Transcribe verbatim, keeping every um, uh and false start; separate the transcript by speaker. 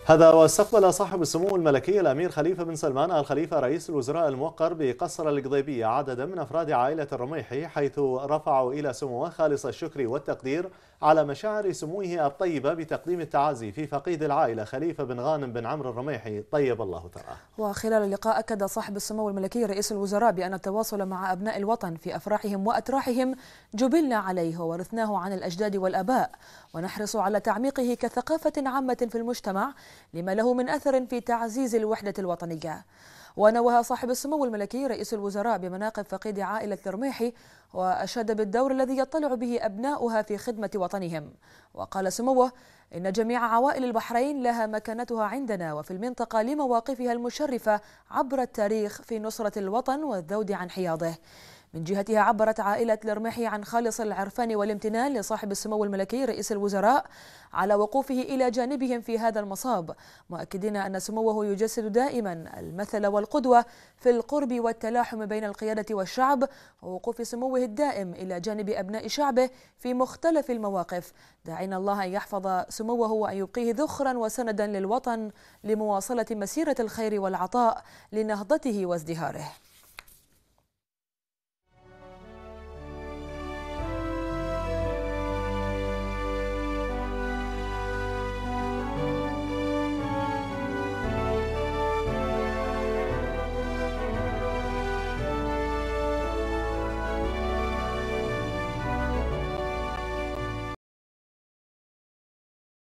Speaker 1: هذا واستقبل صاحب السمو الملكي الأمير خليفة بن سلمان آل خليفة رئيس الوزراء الموقر بقصر القضيبية عددا من أفراد عائلة الرميحي، حيث رفعوا إلى سموه خالص الشكر والتقدير على مشاعر سموه الطيبة بتقديم التعازي في فقيد العائلة خليفة بن غانم بن عمرو الرميحي طيب الله ثراه.
Speaker 2: وخلال اللقاء أكد صاحب السمو الملكي رئيس الوزراء بأن التواصل مع أبناء الوطن في أفراحهم وأتراحهم جبلنا عليه وورثناه عن الأجداد والآباء، ونحرص على تعميقه كثقافة عامة في المجتمع لما له من أثر في تعزيز الوحدة الوطنية. ونوه صاحب السمو الملكي رئيس الوزراء بمناقب فقيد عائلة الرميحي، وأشاد بالدور الذي يطلع به أبناؤها في خدمة وطنهم. وقال سموه إن جميع عوائل البحرين لها مكانتها عندنا وفي المنطقة لمواقفها المشرفة عبر التاريخ في نصرة الوطن والذود عن حياضه. من جهتها عبرت عائلة الرميحي عن خالص العرفان والامتنان لصاحب السمو الملكي رئيس الوزراء على وقوفه إلى جانبهم في هذا المصاب، مؤكدين أن سموه يجسد دائما المثل والقدوة في القرب والتلاحم بين القيادة والشعب، ووقوف سموه الدائم إلى جانب أبناء شعبه في مختلف المواقف، داعين الله أن يحفظ سموه وأن يبقيه ذخرا وسندا للوطن لمواصلة مسيرة الخير والعطاء لنهضته وازدهاره.